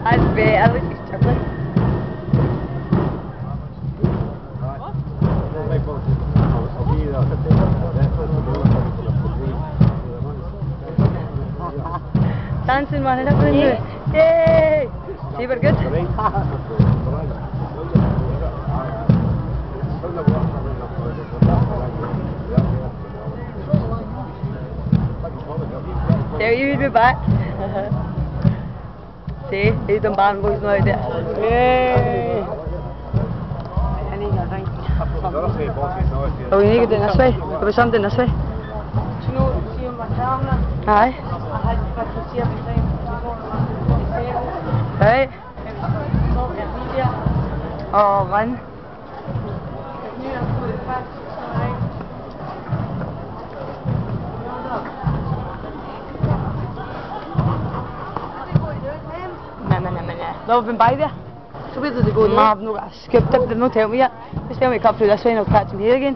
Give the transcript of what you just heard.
I'd be at least chocolate. Dancing man, it up in you. Yay! See, we're good. There you'll be back. See, he's done band boys now there. Yay! Oh, we need to do this way. There was something this way. Do you know what you see on my camera? Aye. I had to see every time. Right. Oh man. No, I've been by there. So where did they go No, now? I've not skipped it, they've not told me yet. Just tell me to cut through this way and I'll catch him here again.